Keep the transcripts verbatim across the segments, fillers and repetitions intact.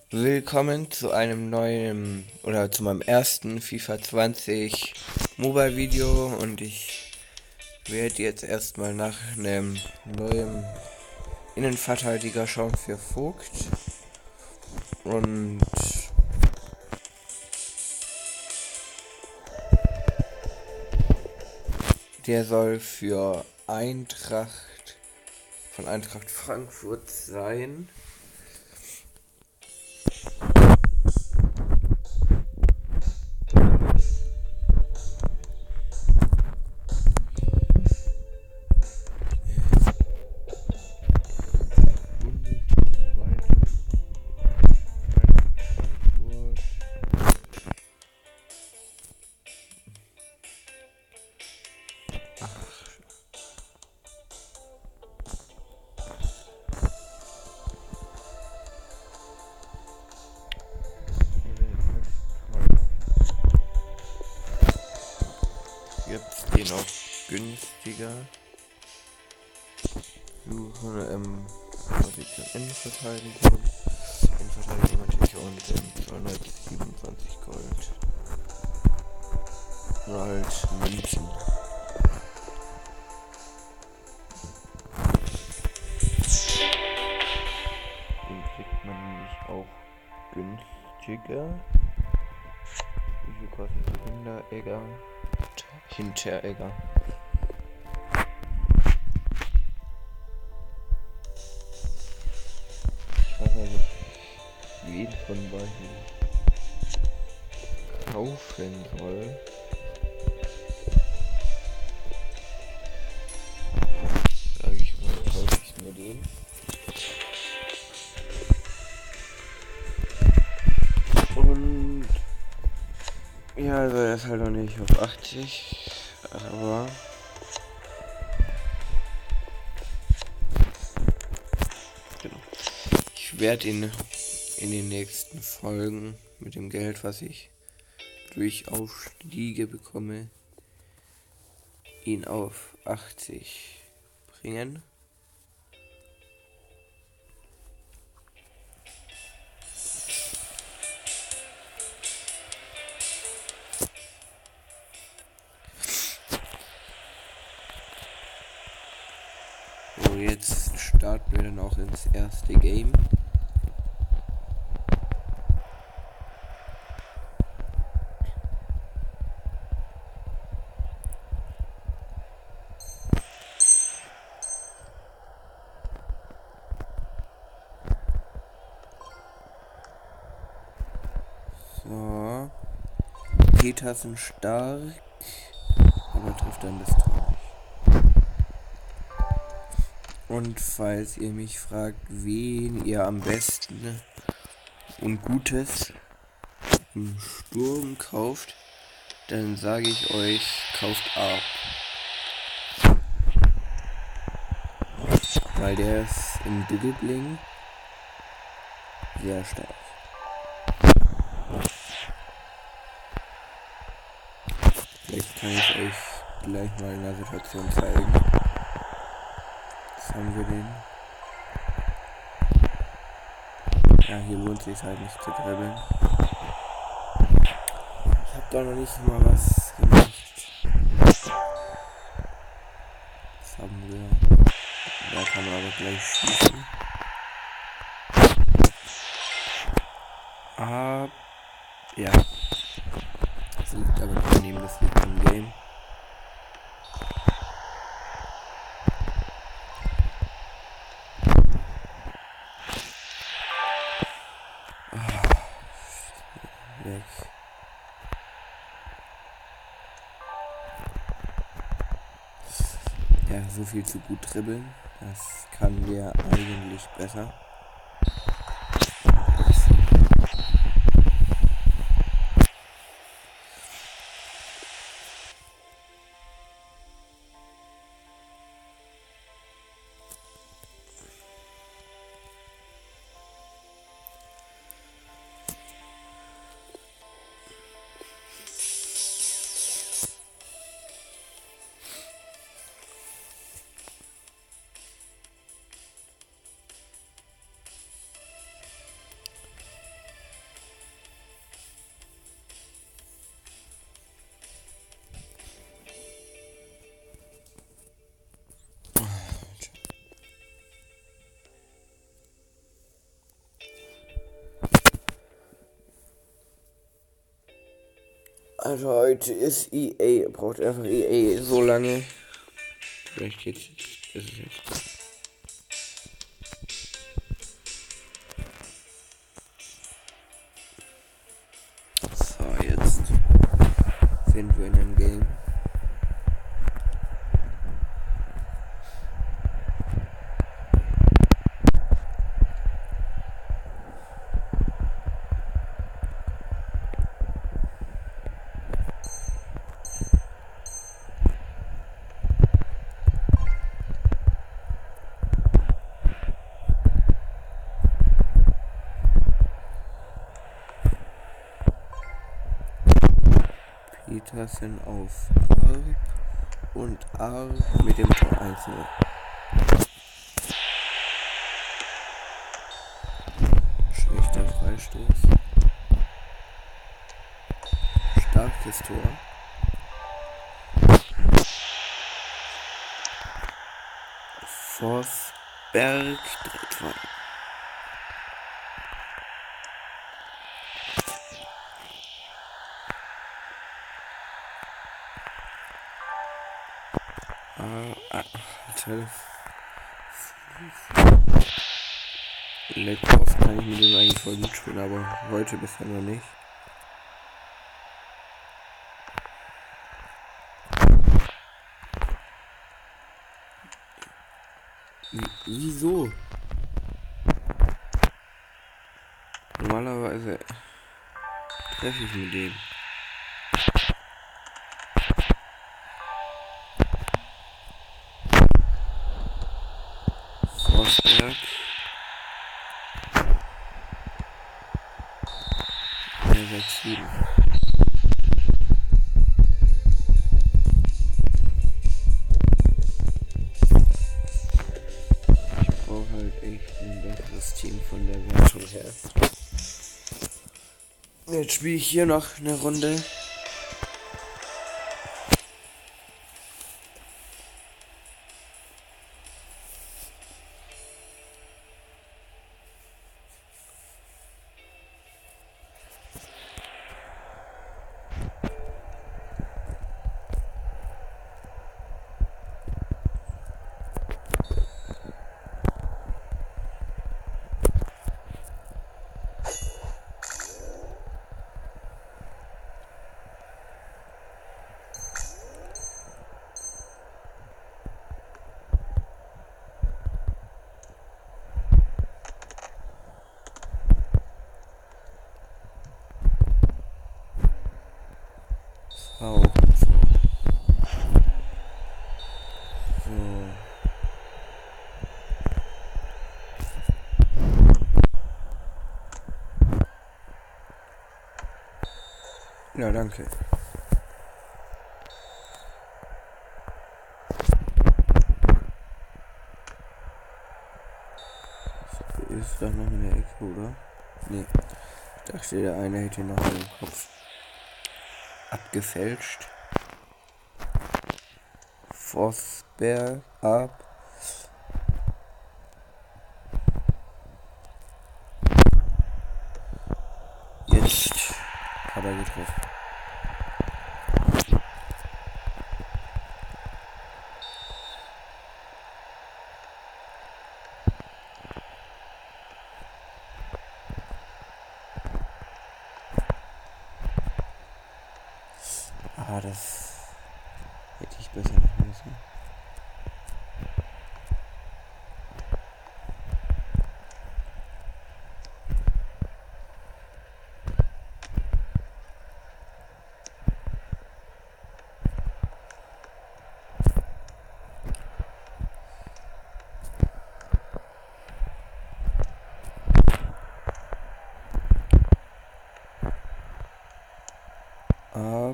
Willkommen zu einem neuen oder zu meinem ersten FIFA zwanzig Mobile Video, und ich werde jetzt erstmal nach einem neuen Innenverteidiger schauen für Vogt, und der soll für Eintracht von Eintracht Frankfurt sein. Gibt's den auch günstiger? Suchen ähm, Position Innenverteidigung. Innenverteidigung natürlich, und ähm, zweihundertsiebenundzwanzig Gold. Oder halt Münzen. Den kriegt man nämlich auch günstiger. Wie viel kostet Hinteregger? Hinteregger. Ich weiß nicht, wen von beiden kaufen soll. Sag ich mal, kaufe ich mir den. Und ja, also er ist halt noch nicht auf achtzig, aber genau. Ich werde ihn in den nächsten Folgen mit dem Geld, was ich durch Aufstiege bekomme, ihn auf achtzig bringen. So, jetzt starten wir dann auch ins erste Game. So. Petersen stark, aber trifft dann das Tor nicht. Und falls ihr mich fragt, wen ihr am besten und Gutes im Sturm kauft, dann sage ich euch, kauft ab. Weil der ist im Dribbling sehr stark. Vielleicht kann ich euch gleich mal in der Situation zeigen. Jetzt haben wir den. Ja, hier lohnt sich halt nicht zu dribbeln. Ich hab da noch nicht mal was gemacht. Das haben wir. Da kann man aber gleich schießen. Ah, ja. Das liegt aber nicht daneben, das liegt im Game. Ah, weg. Ja, so viel zu gut dribbeln. Das kann der eigentlich besser. Also heute ist E A, braucht einfach E A so lange. Vielleicht geht's jetzt, ist es jetzt. So, jetzt sind wir in einem Game. Petersen auf Arp und Arp mit dem Tor eins null. Schlechter Freistoß. Starkes Tor. Forsberg drei zwei. Ah, Alter. Leckhoff kann ich mit dem eigentlich voll gut spielen, aber heute bisher noch nicht. Wieso? Normalerweise treffe ich mit dem. Forsberg. Ja, sechs sieben. Ich brauche halt echt ein besseres Team von der Wertung her. Jetzt spiele ich hier noch eine Runde. Auch so. So. Ja, danke. So, ist doch noch in der Ecke, oder? Nee. Ich dachte, der eine hätte noch den Kopf abgefälscht. Forsberg ab. Jetzt hat er getroffen. Ah, das hätte ich besser machen müssen. Ab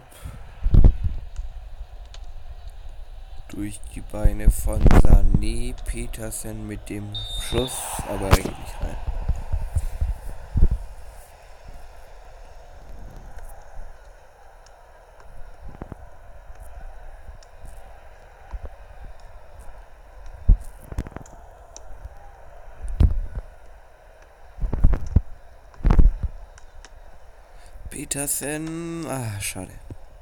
durch die Beine von Sané, Petersen mit dem Schuss, aber er geht nicht rein. Petersen, ah, schade.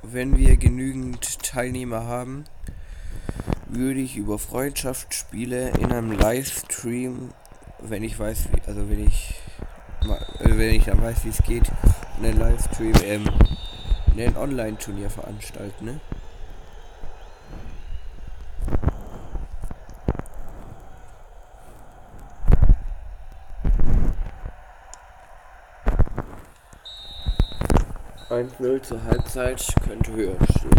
wenn wir genügend Teilnehmer haben, würde ich über Freundschaftsspiele in einem Livestream, wenn ich weiß, wie, also wenn ich wenn ich dann weiß, wie es geht, in einem Livestream ähm, ein Online-Turnier veranstalten, ne? eins null zur Halbzeit, könnte höher stehen.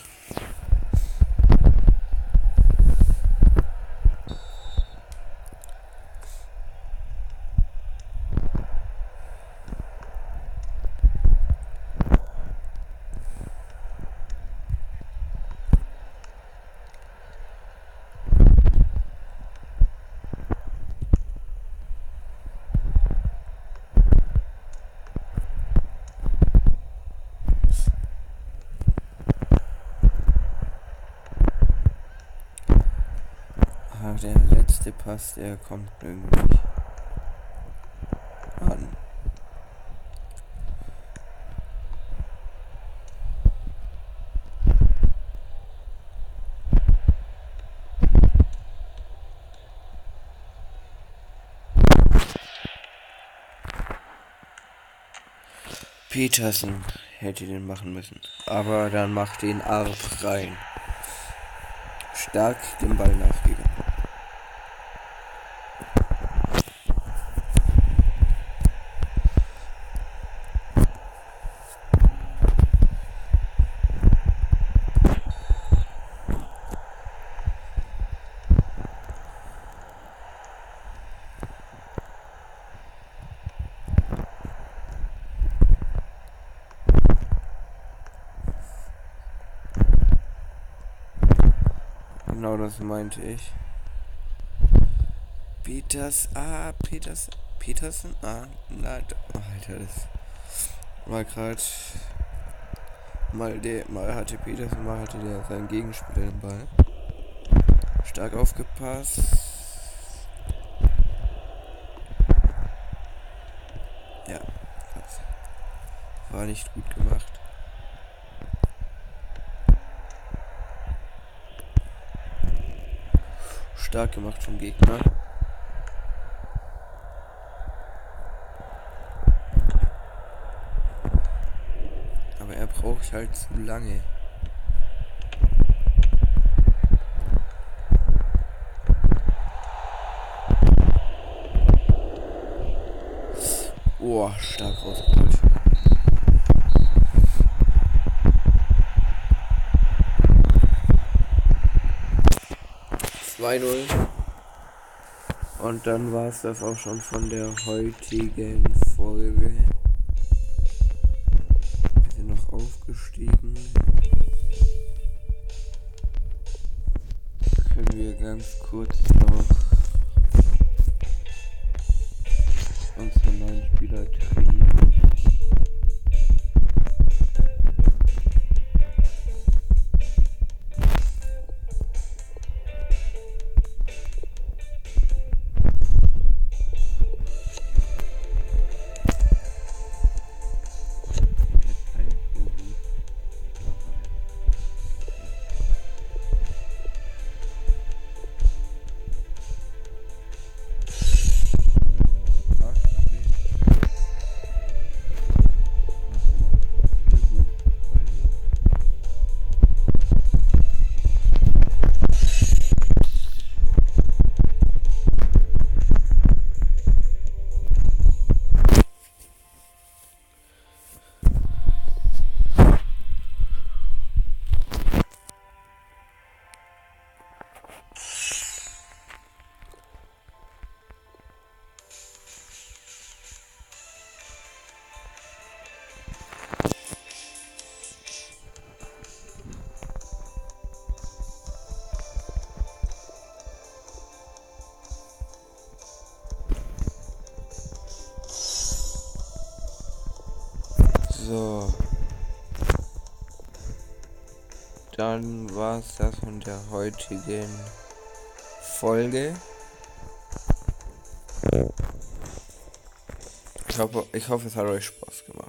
Der letzte Pass, der kommt irgendwie nicht an. Petersen hätte den machen müssen, aber dann macht den Arp rein. Stark den Ball nachgegangen. Genau das meinte ich. Peters, ah, Peters, Petersen, ah, na, Alter, das war gerade, mal der, mal hatte Petersen, mal hatte der seinen Gegenspieler den Ball. Stark aufgepasst. Ja, das war nicht gut gemacht. Stark gemacht vom Gegner. Aber er braucht halt zu lange. Oh, stark rausgeholt. zwei null. Und dann war es das auch schon von der heutigen Folge. Wir sind noch aufgestiegen. Können wir ganz kurz noch unsere neuen Spieler trainieren. So. Dann war es das von der heutigen Folge. Ich hoffe, ich hoffe, es hat euch Spaß gemacht.